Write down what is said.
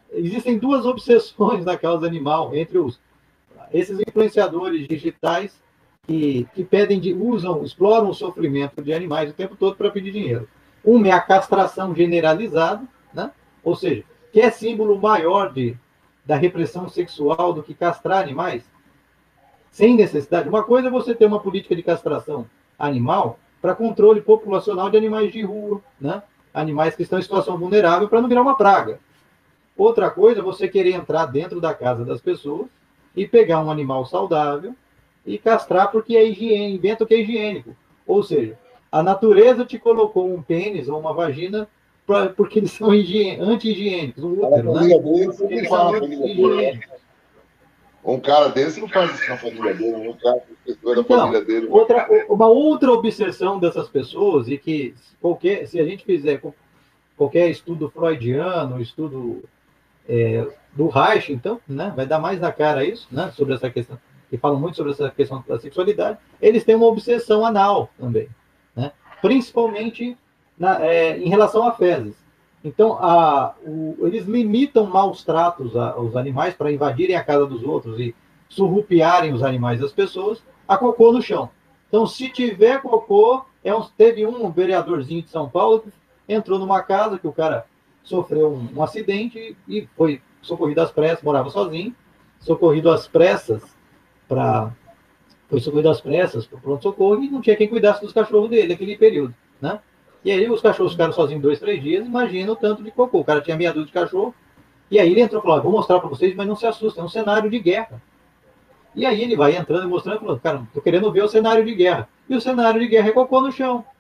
existem duas obsessões na causa animal entre esses influenciadores digitais que pedem, exploram o sofrimento de animais o tempo todo para pedir dinheiro. Uma é a castração generalizada, né? Ou seja, que é símbolo maior da repressão sexual do que castrar animais, sem necessidade. Uma coisa é você ter uma política de castração animal para controle populacional de animais de rua, né? Animais que estão em situação vulnerável para não virar uma praga. Outra coisa é você querer entrar dentro da casa das pessoas e pegar um animal saudável e castrar porque é higiênico, inventa que é higiênico. Ou seja, a natureza te colocou um pênis ou uma vagina porque eles são anti-higiênicos, um útero, né? Eles são anti-higiênicos. Um cara desse não faz isso na família dele, um cara da família dele. Uma outra obsessão dessas pessoas, e que se a gente fizer qualquer estudo freudiano, estudo do Reich, então, né, vai dar mais na cara isso, né, sobre essa questão, que falam muito sobre essa questão da sexualidade, eles têm uma obsessão anal também, né, principalmente em relação a fezes. Então, eles limitam maus tratos aos animais para invadirem a casa dos outros e surrupiarem os animais das pessoas a cocô no chão. Então, se tiver cocô, teve um vereadorzinho de São Paulo que entrou numa casa que o cara sofreu um acidente e foi socorrido às pressas, morava sozinho, socorrido às pressas para o pronto-socorro e não tinha quem cuidasse dos cachorros dele naquele período, né? E aí os cachorros ficaram sozinhos 2, 3 dias, imagina o tanto de cocô. O cara tinha meia dúzia de cachorro, e aí ele entrou e falou, vou mostrar para vocês, mas não se assustem, é um cenário de guerra. E aí ele vai entrando e mostrando, falando, cara, tô querendo ver o cenário de guerra. E o cenário de guerra é cocô no chão.